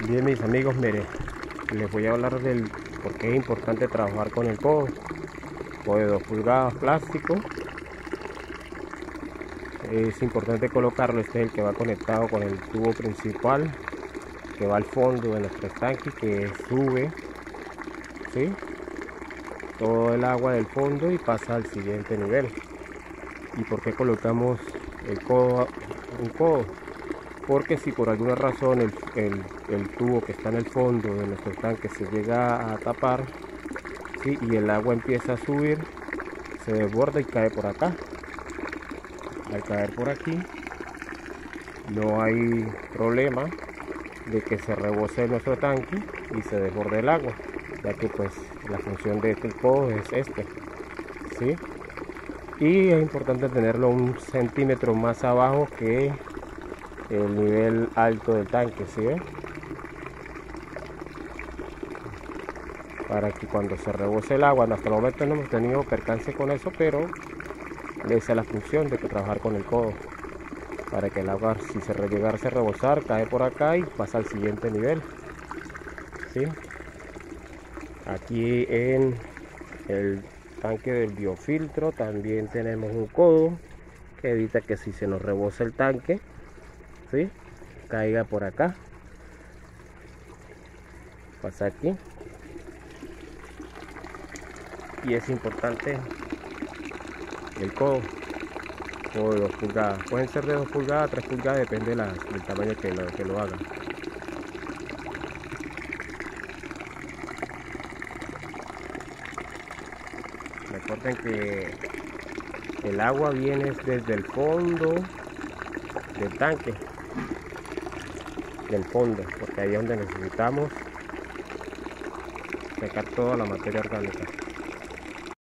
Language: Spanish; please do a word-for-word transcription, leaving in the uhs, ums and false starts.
Bien, mis amigos, mire, les voy a hablar del por qué es importante trabajar con el codo. Codo de dos pulgadas plástico. Es importante colocarlo, este es el que va conectado con el tubo principal que va al fondo de nuestro estanque, que sube, ¿sí?, todo el agua del fondo y pasa al siguiente nivel. ¿Y por qué colocamos el codo, un codo? Porque si por alguna razón el, el, el tubo que está en el fondo de nuestro tanque se llega a tapar, ¿sí?, y el agua empieza a subir, se desborda y cae por acá. Al caer por aquí no hay problema de que se rebose nuestro tanque y se desborde el agua, ya que pues la función de este codo es este, ¿sí? Y es importante tenerlo un centímetro más abajo que el nivel alto del tanque, ¿sí ve? Para que cuando se rebose el agua, hasta el momento no hemos tenido percance con eso, pero esa es la función de que trabajar con el codo, para que el agua, si se llegase a rebosar, cae por acá y pasa al siguiente nivel, ¿sí? Aquí en el tanque del biofiltro también tenemos un codo que evita que si se nos rebosa el tanque, ¿sí?, caiga por acá. Pasa aquí. Y es importante el codo, codo de dos pulgadas. Pueden ser de dos pulgadas, tres pulgadas, depende de la, del tamaño que lo, que lo hagan. Recuerden que el agua viene desde el fondo del tanque, del fondo, porque ahí es donde necesitamos sacar toda la materia orgánica.